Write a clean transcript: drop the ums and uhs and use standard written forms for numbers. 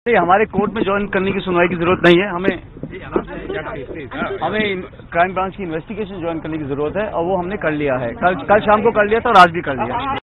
हमारे कोर्ट में ज्वाइन करने की सुनवाई की जरूरत नहीं है। हमें क्राइम ब्रांच की इन्वेस्टिगेशन ज्वाइन करने की जरूरत है और वो हमने कर लिया है। कल शाम को कर लिया था और आज भी कर लिया।